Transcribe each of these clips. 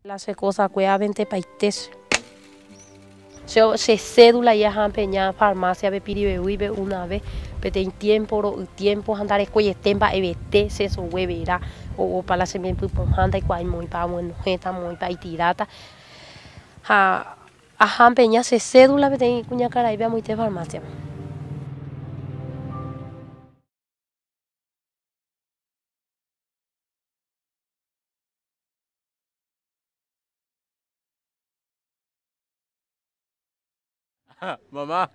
La cosa cueva 20 paites. Se cédula ya han peña farmacia be piribe una vez, pero en tiempo andar escuela tempa evete se so huevera o para la semen pujanda y cual muy pa bueno jeta muy pa tirata. A han peña se cédula be ten cuña cara y ve muy te farmacia. Mamá.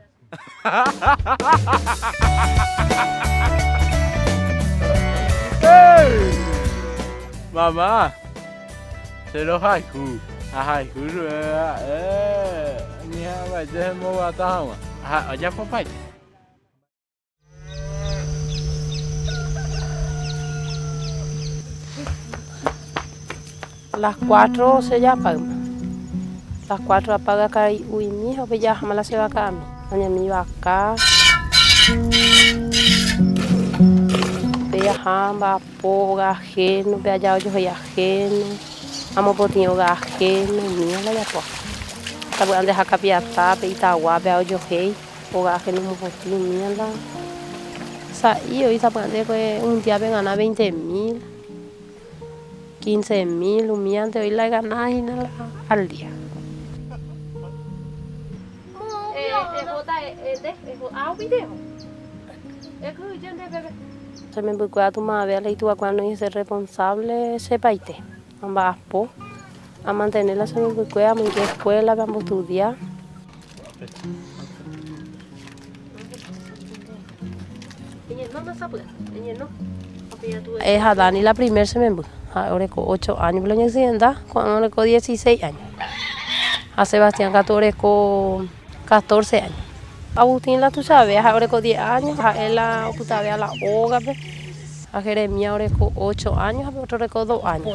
Hey! Mamá. Se lo haiku. Haiku rồi. Nha vậy chứ mua vào tao mà. Ở nhà có phải. Las 4 se ya apaga. Las 4 apaga acá y uy mi hija pues ya jamás se va acá a mí. Doña mi va acá. Vea jamba, po, gajeno, vea ya yo soy ajeno. Amo potinho gajeno, mía la ya po. Está bueno dejar capiata, peita agua, vea yo hey, o gajeno un potinho mía la. O sea, y hoy está bueno que un día me gana 20.000. 15.000, humeante, hoy la ganas al día. Se me buscó tu madre, le tuvo cuando es responsable ese país. Ambas po, a mantenerla se me buscó a mi escuela, vamos a estudiar. Es a Dani la primera se me buscó. Ahora con 8 años, pero en Occidente, cuando con 16 años. A Sebastián 14 años. Agustín la tú sabes, ahora con 10 años, a él la octava a la hoga, a Jeremías ahora con 8 años, a otro con 2 años.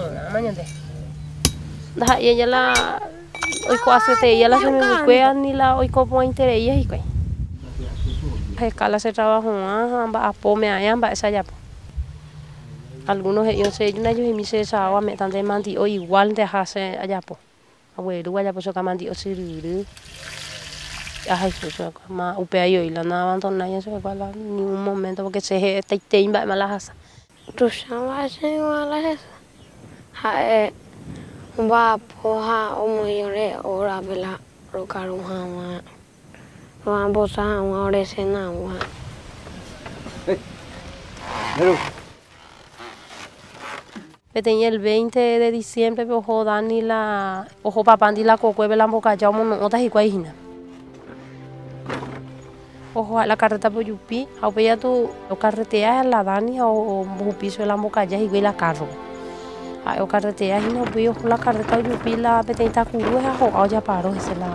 Y ella la, hoy con hace ella la se me busca ni la hoy como interés y que. A escala se trabajó, a pome allá, a esa ya. Algunos ellos y me se agua me están de mandi o igual de hace allá po abuelo allá pues que mandi o siriri ay eso más upea yo y la nada abandona y eso que ni un momento porque se te imba malas tu chama se malas ha va po ha o moyore ora bela rokaru ha wa bosa wa ore sena wa tenía el 20 de diciembre, ojo Dani la, ojo papá ni la cocueve la boca ya mono otras y cuajina. Ojo a la carreta por yupi, a ya tu carretea la Dani o piso la boca ya y la carro. A carretea y no veo la carreta yupi la petita curuja o ya paro ese la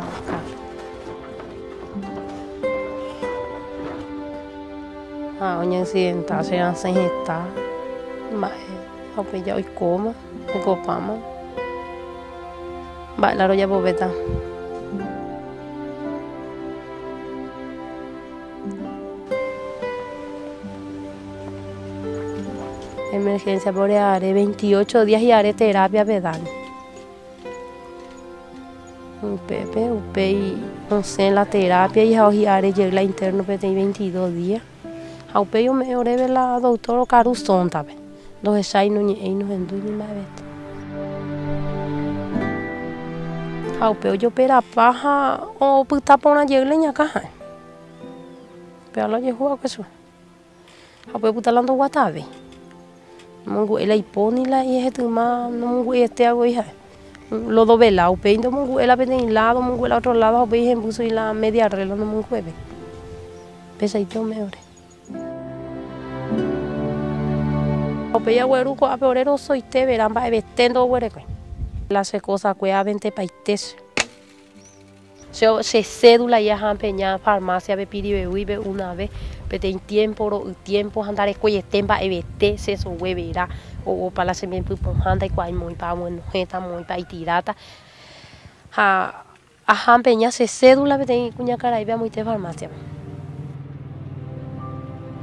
carro. Oña accidenta se hace esta. Ya hoy coma, me copamos. Va, la roya bobeta. Emergencia por ARE, 28 días y ARE terapia pedal. Un pepe, y no sé, la terapia y hoy ARE llega la interno, pero 22 días. Aupe yo me oré la doctora Carusón también. Los ensayos no en dueño más vete. Aupe yo pera paja o puta pona llegle ña caja. Pero lo llevo a eso. Aupe puta lando guatabe. Mongo el iponi la y este más no mongo este hago hija. Lo do vela aupe indo mongo el apete en lado mongo el otro lado aupe en buzo y la media regla no mongo bebe. Pesa y yo me ore. Opeya hueruco a peorero soy te verán va vestendo huereco. La cosa cueva 20 paites. Se cédula ya han peña farmacia be piribe una vez, pero en tiempo andar escuela tempa evete se so huevera o para la semen pujanda y cual muy pa bueno jeta muy pa tirata. A han peña se cédula be ten cuña cara y ve muy te farmacia.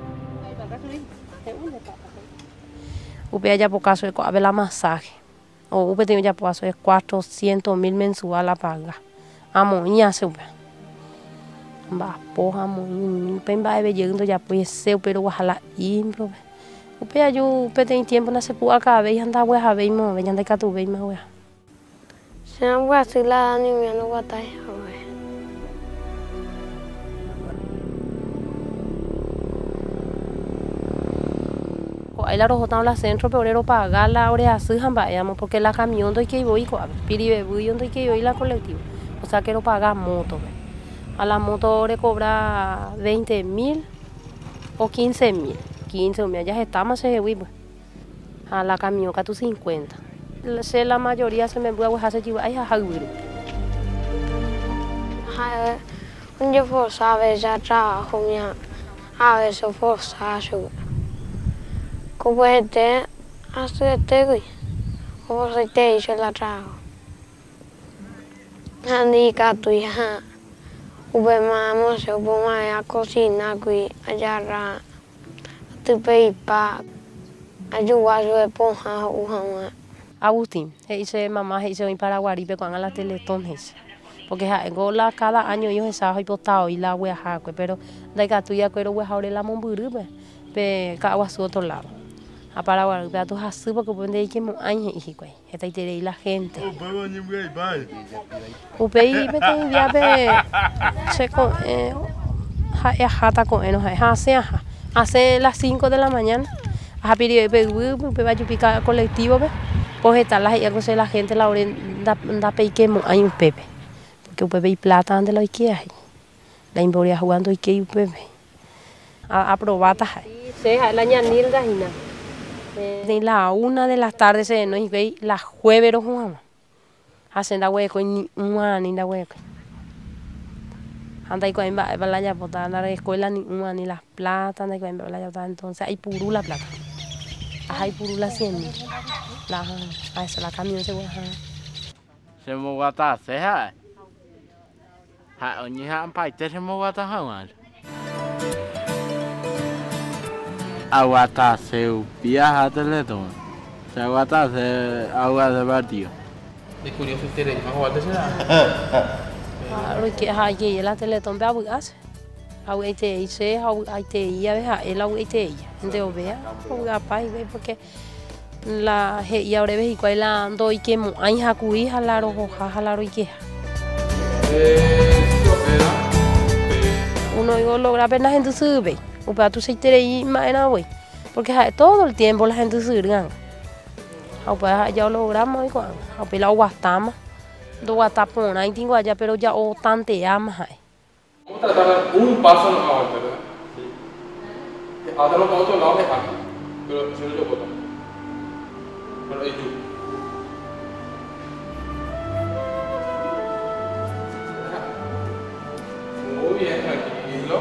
Upea ya por caso de la masaje. O upe tengo ya puedo hacer 400.000 mensual a pagar. Amoña se upe. Va, poja, amoña. Upe va a ver llegando ya pues se pero ojalá impro. Upe ayu upe tengo tiempo no se puede acá ver anda pues a ver mo, ve anda catu ver más wea. Se han puesto la ni me no guatai. Ahí la rojota la centro peorero pagar la hora así jambayamos porque la camión doy que voy con piribe voy donde que yo y la colectiva. O sea quiero pagar moto. A la moto le cobra 20.000 o 15.000. 15 o ya estamos se voy pues. A la camión que tú 50. La mayoría se me puede hacer chivo ay a güiro. Yo forzaba ya trabajo mía. A veces forzaba yo. Como este hace güey. Como se te hizo la trabajo. Andi catuya. Ube mamo se ube maya cocina güey allá tu peipa ayuda yo esponja ujama. Agustín, dice mamá, dice hoy para Guaripe cuando la Teletón dice. Porque gola cada año ellos esa hoy potado y la hueja, pero de catuya quiero hueja ahora la momburu, pe cada su otro lado. A para Guaripe a tu hasu porque pueden decir que mo año y güey, esta y la gente. Upei bete ya be se con jata con eno hace las 5 de la mañana. A piri be va a picar colectivo be. Pues está la gente la hora da pequemo hay un pepe. Porque un pepe y plata ande lo que hay. La imboria jugando y que un pepe. A probata hay. Sí, la ñanilda y nada. De la 1 de la tarde se nos ve las jueves jugamos. Hacen hueco ni un da hueco. Anda y con la ya botar la escuela ni las plata anda y con la ya entonces hay puro la plata. Hay puro la 100. La esa la camión se baja. Se mo gata se ha. Ha oni ha paite se mo gata ha. Aguata se viaja Teletón. Se aguata se agua de partido. De curioso usted más guarda será. Rồi kia hai kia la Teletón be abugas. Au ite ise au ite ia be ha ela au ite ia. Ende obea. Au apai be porque la y ahora ves y cuál la ando y que mo ay hakui halaro halaro y que uno digo logra ver la gente sube o para tu se tere y más güey porque todo el tiempo la gente sube o para ya logramos igual o pela guatama do guatapón ahí tengo allá pero ya o tante ama hay vamos a tratar un paso no más ¿verdad? Sí. Ahora lo otro lado es aquí pero si no yo puedo pero es tú. Muy bien, tranquilo.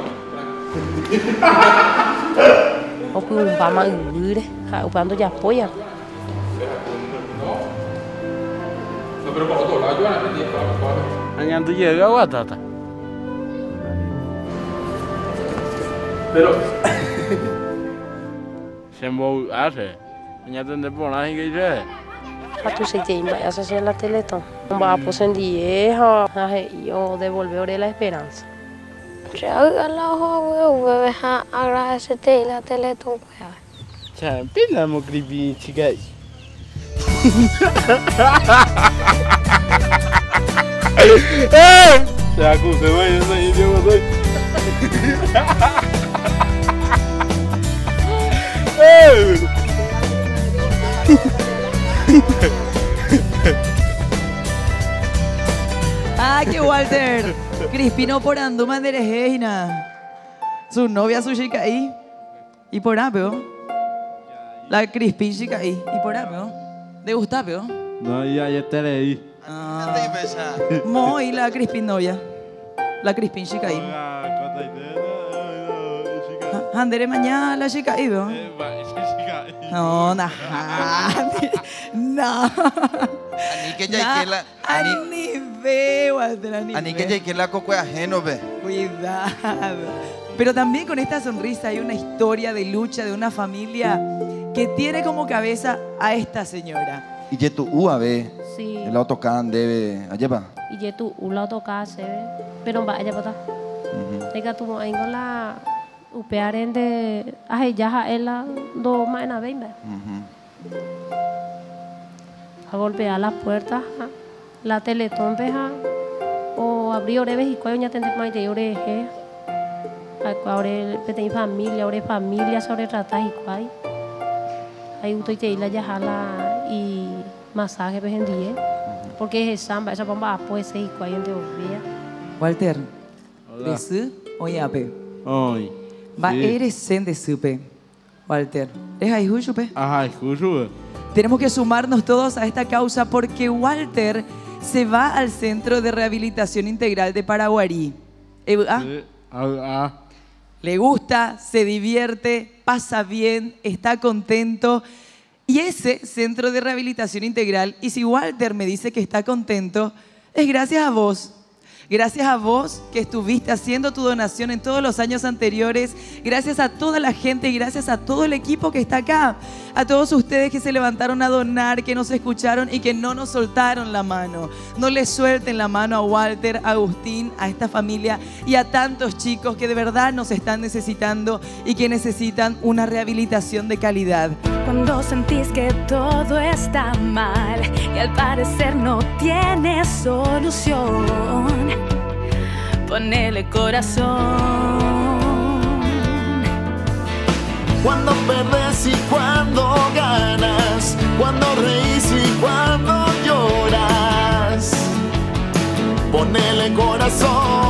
o cứ ba mà đấy ha upando ya apoya No, pero por otro lado, yo aprendí para Añan tu llega guatata. Pero Se mo hace. Añan te pona y que dice. a tu se te ima esa es la Teletón va a posen vieja yo devolver la esperanza. Ya la joven bebé agradecete la Teletón pues. Cha pila mo creepy chica. Se acuse, güey, no sé yo soy. Ah, que Walter. Crispino por anduma de Regina. Su novia su chica ahí. Y por apio. La Crispin chica ahí. Y por apio. ¿De Gustapio? No, ya te leí. Ah. Muy la Crispin novia. La Crispin chica ahí. Andere mañana la chica ahí, ¿veo? No, no. No. Ani que ya que la Ani ve, Walter, ani que ya que la coco ajeno ve. Cuidado. Pero también con esta sonrisa hay una historia de lucha de una familia que tiene como cabeza a esta señora. Y ya tu UAB, Sí. el auto can debe, allá va. Y ya tu ula toca se ve. Pero va allá para. Ega tu ahí con la upearen de ay ya ela do maena bemba. A golpear las puertas, la teletón veja o abrir oreves y cuello ya tendré más de oreje. Ahora petén familia sobre tratar y cuay. Ahí uto y te la ya jala y masaje vendí, porque es samba esa bomba pues y cuay en de obvia. Walter, Hola. desu oyape. Ay. Va Sí. eres sen de supe. Walter, es ahí chupe. Ajá, escucho. Tenemos que sumarnos todos a esta causa porque Walter se va al Centro de Rehabilitación Integral de Paraguarí. Sí. Le gusta, se divierte, pasa bien, está contento. Y ese Centro de Rehabilitación Integral, y si Walter me dice que está contento, es gracias a vos. Gracias a vos que estuviste haciendo tu donación en todos los años anteriores. Gracias a toda la gente y gracias a todo el equipo que está acá. A todos ustedes que se levantaron a donar, que nos escucharon y que no nos soltaron la mano. No le suelten la mano a Walter, a Agustín, a esta familia y a tantos chicos que de verdad nos están necesitando y que necesitan una rehabilitación de calidad. Cuando sentís que todo está mal y al parecer no tiene solución, ponele corazón. Cuando perdes y cuando ganas, cuando reís y cuando lloras, ponele corazón.